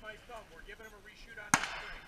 my thumb. We're giving him a reshoot on his screen.